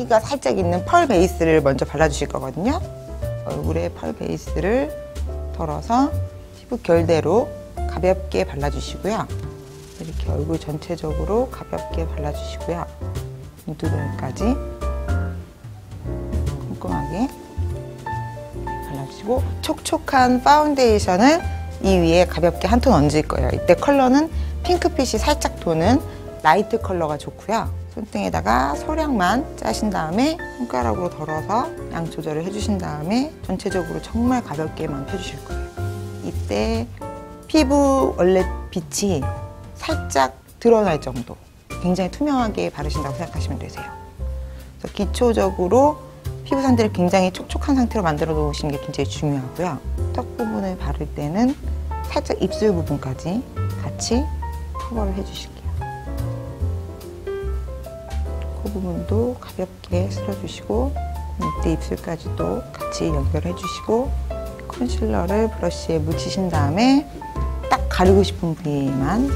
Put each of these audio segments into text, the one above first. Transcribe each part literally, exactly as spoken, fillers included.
펄기가 살짝 있는 펄 베이스를 먼저 발라주실 거거든요. 얼굴에 펄 베이스를 덜어서 피부 결대로 가볍게 발라주시고요. 이렇게 얼굴 전체적으로 가볍게 발라주시고요. 눈두덩이까지 꼼꼼하게 발라주시고, 촉촉한 파운데이션을 이 위에 가볍게 한 톤 얹을 거예요. 이때 컬러는 핑크빛이 살짝 도는 라이트 컬러가 좋고요. 손등에다가 소량만 짜신 다음에 손가락으로 덜어서 양 조절을 해주신 다음에 전체적으로 정말 가볍게만 펴주실 거예요. 이때 피부 원래 빛이 살짝 드러날 정도, 굉장히 투명하게 바르신다고 생각하시면 되세요. 그래서 기초적으로 피부 상태를 굉장히 촉촉한 상태로 만들어 놓으시는 게 굉장히 중요하고요. 턱 부분을 바를 때는 살짝 입술 부분까지 같이 커버를 해주실게요. 코 부분도 가볍게 쓸어주시고, 이때 입술까지도 같이 연결해 주시고, 컨실러를 브러쉬에 묻히신 다음에 딱 가리고 싶은 부위만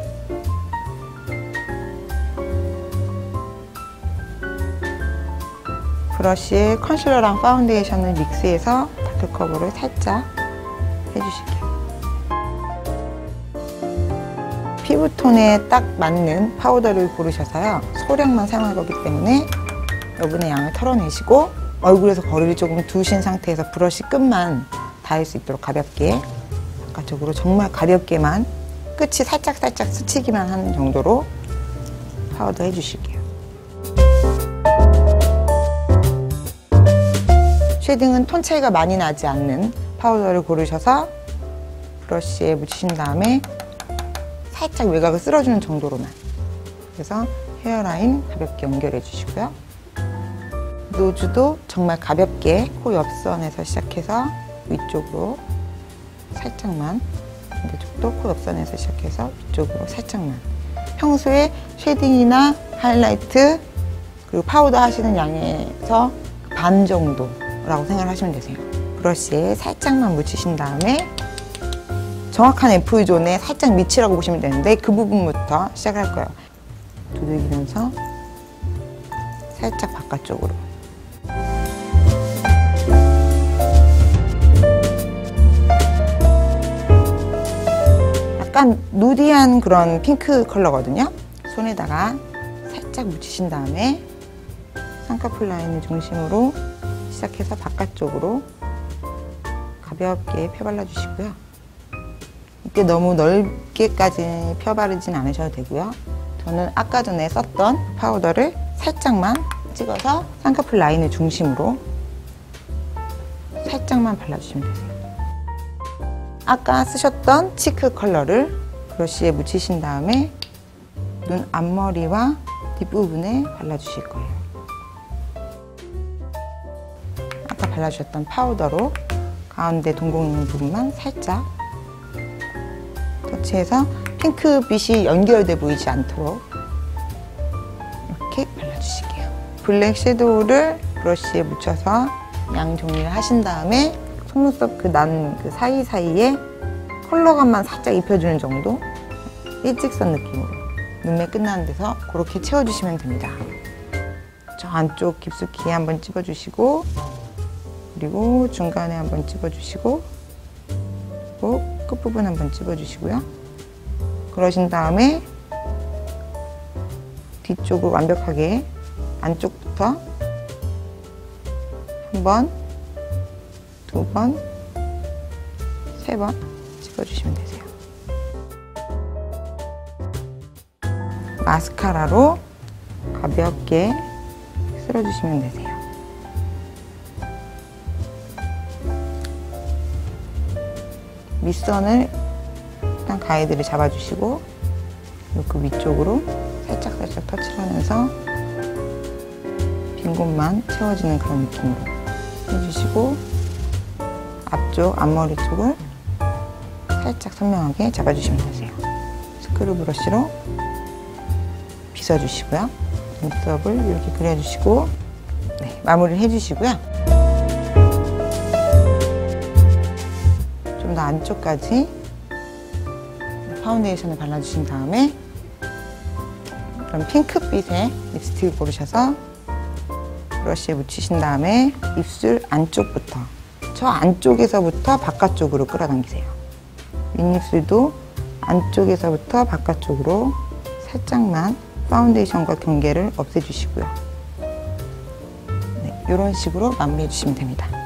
브러쉬에 컨실러랑 파운데이션을 믹스해서 다크 커버를 살짝 해주실게요. 피부톤에 딱 맞는 파우더를 고르셔서요. 소량만 사용할 거기 때문에 여분의 양을 털어내시고, 얼굴에서 거리를 조금 두신 상태에서 브러쉬 끝만 닿을 수 있도록 가볍게, 바깥쪽으로 정말 가볍게만, 끝이 살짝살짝 스치기만 하는 정도로 파우더 해주실게요. 쉐딩은 톤 차이가 많이 나지 않는 파우더를 고르셔서 브러쉬에 묻히신 다음에 살짝 외곽을 쓸어주는 정도로만, 그래서 헤어라인 가볍게 연결해 주시고요. 노즈도 정말 가볍게 코 옆선에서 시작해서 위쪽으로 살짝만, 반대쪽도 코 옆선에서 시작해서 위쪽으로 살짝만. 평소에 쉐딩이나 하이라이트 그리고 파우더 하시는 양에서 반 정도라고 생각을 하시면 되세요. 브러쉬에 살짝만 묻히신 다음에 정확한 F존에 살짝 밑이라고 보시면 되는데, 그 부분부터 시작을 할 거예요. 두들기면서 살짝 바깥쪽으로. 약간 누디한 그런 핑크 컬러거든요. 손에다가 살짝 묻히신 다음에 쌍꺼풀 라인을 중심으로 시작해서 바깥쪽으로 가볍게 펴발라 주시고요. 이때 너무 넓게까지 펴바르진 않으셔도 되고요. 저는 아까 전에 썼던 파우더를 살짝만 찍어서 쌍꺼풀 라인을 중심으로 살짝만 발라주시면 되세요. 아까 쓰셨던 치크 컬러를 브러쉬에 묻히신 다음에 눈 앞머리와 뒷부분에 발라주실 거예요. 아까 발라주셨던 파우더로 가운데 동공 있는 부분만 살짝 터치해서 핑크빛이 연결돼 보이지 않도록 이렇게 발라주실게요. 블랙 섀도우를 브러쉬에 묻혀서 양 정리를 하신 다음에 속눈썹 그 난 그 사이사이에 컬러감만 살짝 입혀주는 정도, 일직선 느낌으로 눈매 끝나는 데서 그렇게 채워주시면 됩니다. 저 안쪽 깊숙이 한번 찝어주시고, 그리고 중간에 한번 찝어주시고, 그리고 끝부분 한번 찝어주시고요. 그러신 다음에 뒤쪽으로 완벽하게 안쪽부터 한 번, 두 번, 세 번 찍어주시면 되세요. 마스카라로 가볍게 쓸어주시면 되세요. 밑선을 일단 가이드를 잡아주시고, 그 위쪽으로 살짝살짝 터치를 하면서 빈 곳만 채워지는 그런 느낌으로 해주시고, 앞쪽 앞머리 쪽을 살짝 선명하게 잡아주시면 되세요. 스크류 브러쉬로 빗어주시고요. 눈썹을 이렇게 그려주시고, 네, 마무리를 해주시고요. 좀 더 안쪽까지 파운데이션을 발라주신 다음에 그럼 핑크빛의 립스틱을 고르셔서 브러쉬에 묻히신 다음에 입술 안쪽부터, 저 안쪽에서부터 바깥쪽으로 끌어당기세요. 윗입술도 안쪽에서부터 바깥쪽으로 살짝만 파운데이션과 경계를 없애주시고요. 네, 이런 식으로 마무리해 주시면 됩니다.